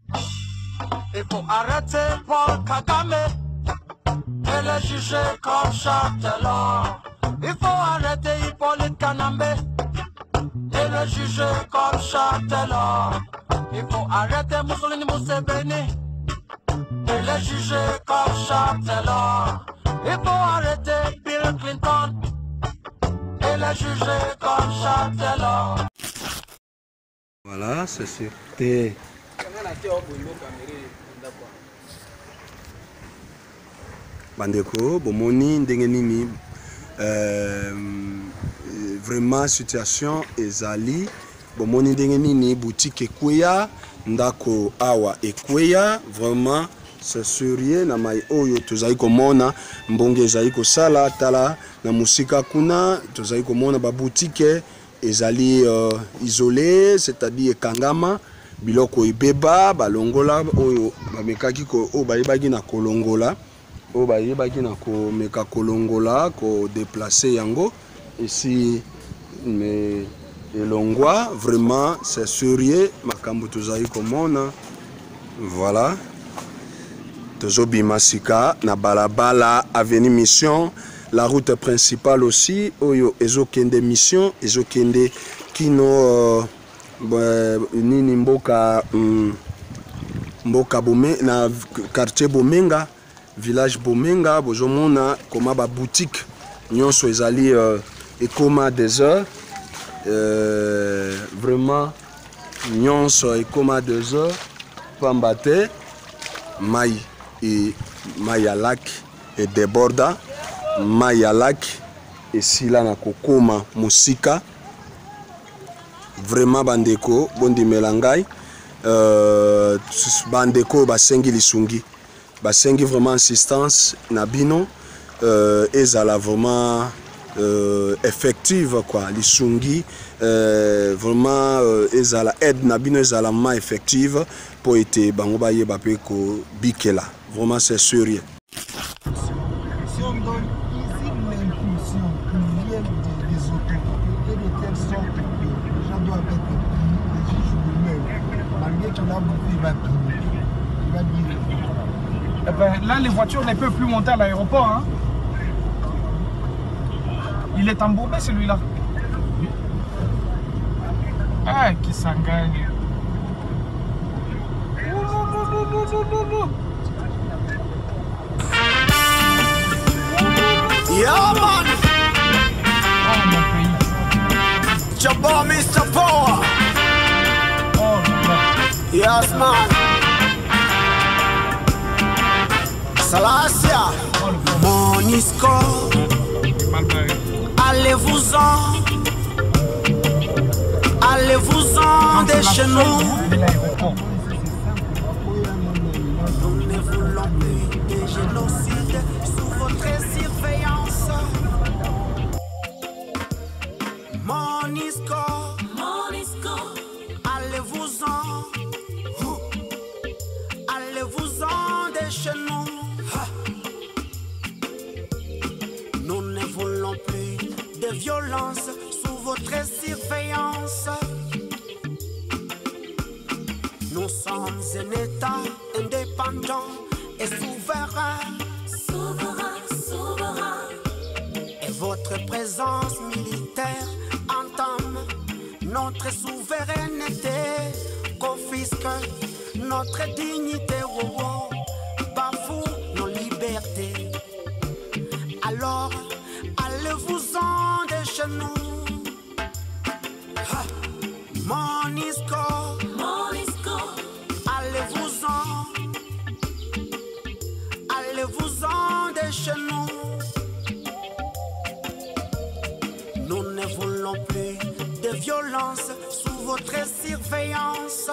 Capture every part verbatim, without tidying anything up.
Il faut arrêter Paul Kagame et le juger comme Châtellon. Il faut arrêter Hippolyte Kanambe et le juger comme Châtellon. Il faut arrêter Mussolini Museveni et le juger comme Châtellon. Il faut arrêter Bill Clinton et le juger comme Châtellon. Voilà, c'est c'était. Bandeko, bomoni ndenge nini euh, vraiment situation ezali bomoni ndenge nini boutique ekweya ndako awa ekweya vraiment c'est sérieux na mai oyo tozali komona mbonge ezali kosala tala na musika kuna tozali komona ba boutique ezali euh, isolé c'est-à-dire kangama biloko ibeba balongola oyo bamekaki ko o bayebaki na kolongola o bayebaki na ko meka kolongola ko déplacer yango ici mais elongwa vraiment c'est sérieux makambo tozali komona voilà tozobi masika na balabala avenue Mission la route principale aussi oyo ezokende Mission ezokende kino uh, nini mboka um, mboka Bome na quartier Bomenga village Bomenga bozomona koma ba boutique nyonso ezali uh, ekoma des heures euh, vraiment nyonso ekoma des heures pambate mai et mai ya lac et déborda mai ya lac et sila na kokoma musika vraiment bandeko bondimela ngai euh, bandeko basengi lisungi basengi vraiment assistance na bino euh, ezala vraiment euh, effective quoi lisungi euh, vraiment euh, ezala aide na bino ezala ma effective pour ete bango bayeba pe ko bikela vraiment c'est sérieux. Si on donne ici l'impulsion qui vient des autorités et de telle sorte que les gens doivent être punis, les juges eux-mêmes, malgré qu'il a beaucoup, il va punir. Il va dire. Eh ben, là, les voitures ne peuvent plus monter à l'aéroport. Hein. Il est embourbé celui-là. Ah, qui s'engage. Yeah, man. Oh, mon pays. Jabba, mister Power. Oh, non. Yes, man. Salasia. Monisco. Allez-vous-en. Allez-vous-en de chez nous. Nous ne voulons plus de génocide sous votre surveillance. Monisco, Monisco, allez-vous-en, allez-vous-en de chez nous. Nous ne voulons plus de violence sous votre surveillance. Nous sommes un État indépendant et souverain. Souverain, souverain. Et votre présence militaire entame notre souveraineté, confisque notre dignité, oh, oh, bafoue nos libertés. Alors, allez-vous-en de chez nous. Ha. Monisco, Monisco, allez-vous-en, allez-vous-en de chez nous. Nous ne voulons plus de violence sous votre surveillance.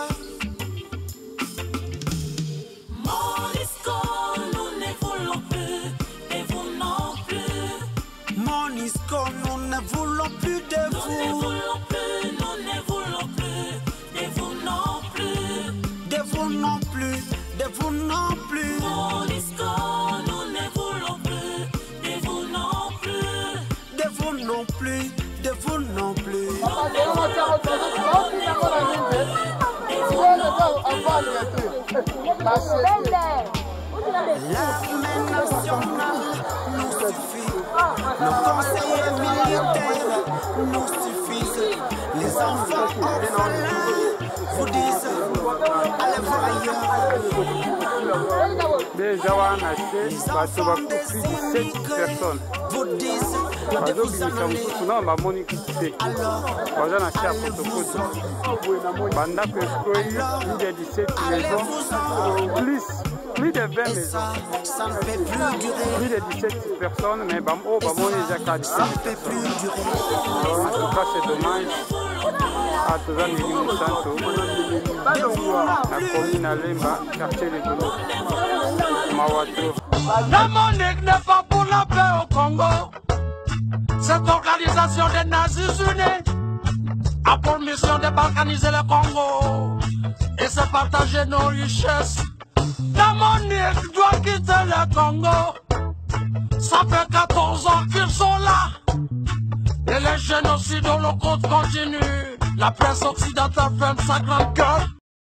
Monisco, nous ne voulons plus, et vous non plus. Monisco, nous ne voulons plus de vous. Nous ne voulons plus, nous ne voulons plus, de vous non plus. De vous non plus, de vous non plus. Monisco, nous ne voulons plus, de vous non plus. De vous non plus, de vous non plus. De vous non plus. L'armée nationale nous suffit. Nos conseillers militaires nous suffisent. Les enfants orphelins vous disent allez voir ailleurs. Déjà, on a acheté plus de dix-sept personnes. Vous disent Par exemple, nous sommes tous là, on a moniqué. On a acheté à Potopoto. Pendant que je plus de dix-sept maisons, plus, plus de vingt maisons. ça ne peut plus durer. Plus de dix-sept personnes, mais bon, oh, bah, moi, déjà quatre. Ça ne peut plus durer. En tout cas, c'est dommage. À tous les niveaux Santo, la commune à Lemba, quartier de Golo, Mawato. La MONUC n'est pas pour la paix au Congo. Cette organisation des Nations Unies a pour mission de balkaniser le Congo et se partager nos richesses. La MONUC doit quitter le Congo. Ça fait quatorze ans qu'ils sont là. Et les génocides au l'Holocauste continuent. La presse occidentale ferme sa grande gueule.